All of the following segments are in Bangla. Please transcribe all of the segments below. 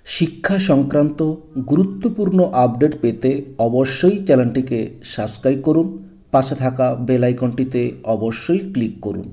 শিক্ষা সংক্রান্ত গুরুত্বপূর্ণ আপডেট পেতে অবশ্যই চ্যানেলটিকে সাবস্ক্রাইব করুন, পাশে থাকা বেল আইকনটিতে অবশ্যই ক্লিক করুন।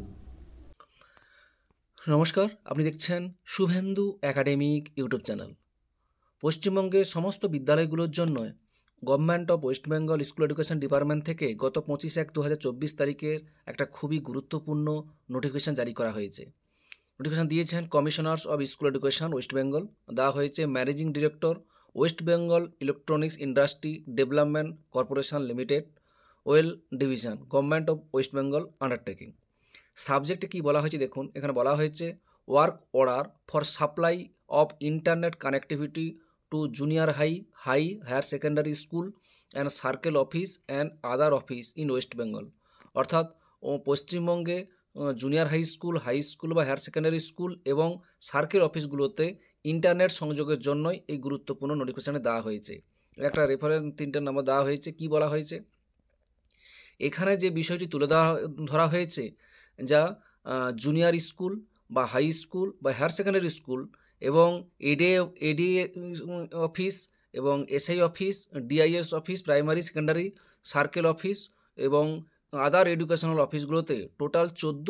নমস্কার, আপনি দেখছেন শুভেন্দু একাডেমিক ইউটিউব চ্যানেল। পশ্চিমবঙ্গের সমস্ত বিদ্যালয়গুলোর জন্য government of West Bengal school education department থেকে গত 25/1/2024 তারিখের একটা খুবই গুরুত্বপূর্ণ নোটিফিকেশন জারি করা হয়েছে। নোটিফিকেশন দিয়েছেন commissioners of school education West Bengal, দেওয়া হয়েছে managing director West Bengal electronics industry development corporation limited, well division, government of West Bengal undertaking. সাবজেক্টে কী বলা হয়েছে দেখুন, এখানে বলা হয়েছে work order for supply of internet connectivity to junior higher secondary school and circle office and other office in West Bengal. অর্থাৎ পশ্চিমবঙ্গে জুনিয়র হাই স্কুল বা হায়ার সেকেন্ডারি স্কুল এবং সার্কেল অফিসগুলোতে ইন্টারনেট সংযোগের জন্যই এই গুরুত্বপূর্ণ নোটিফিকেশানে দেওয়া হয়েছে। একটা রেফারেন্স 3টে নম্বর দেওয়া হয়েছে। কি বলা হয়েছে এখানে, যে বিষয়টি তুলে ধরা হয়েছে, যা জুনিয়র স্কুল বা হাই স্কুল বা হায়ার সেকেন্ডারি স্কুল এবং এডি অফিস এবং SI office, DIS office, primary secondary circle office এবং আদার এডুকেশনাল অফিসগুলোতে টোটাল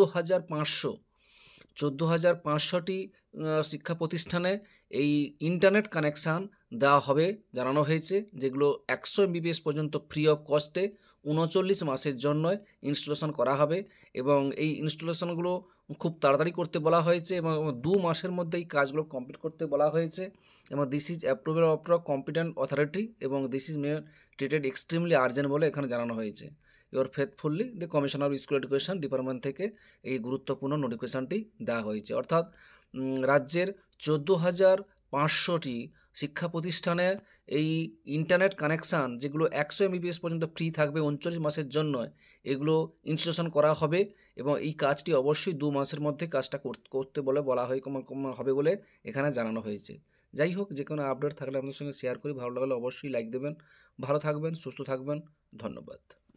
14,500টি শিক্ষা প্রতিষ্ঠানে এই ইন্টারনেট কানেকশান দেওয়া হবে জানানো হয়েছে, যেগুলো 100 MBPS পর্যন্ত ফ্রি অফ কস্টে 39 মাসের জন্য ইনস্টলেশন করা হবে এবং এই ইনস্টলেশনগুলো খুব তাড়াতাড়ি করতে বলা হয়েছে এবং 2 মাসের মধ্যে এই কাজগুলো কমপ্লিট করতে বলা হয়েছে এবং this is approval of competent authority এবং this is treated extremely urgent বলে এখানে জানানো হয়েছে। Your faithfully the commissioner of school education department থেকে এই গুরুত্বপূর্ণ নোটিফিকেশানটি দেওয়া হয়েছে। অর্থাৎ রাজ্যের 14,500টি শিক্ষা প্রতিষ্ঠানে এই ইন্টারনেট কানেকশান, যেগুলো 100 MBPS পর্যন্ত ফ্রি থাকবে 39 মাসের জন্য, এগুলো ইনস্টলেশন করা হবে এবং এই কাজটি অবশ্যই 2 মাসের মধ্যে কাজটা করতে বলা হবে বলে এখানে জানানো হয়েছে। যাই হোক, যে কোনো আপডেট থাকলে আপনাদের সঙ্গে শেয়ার করি। ভালো লাগলে অবশ্যই লাইক দেবেন। ভালো থাকবেন, সুস্থ থাকবেন। ধন্যবাদ।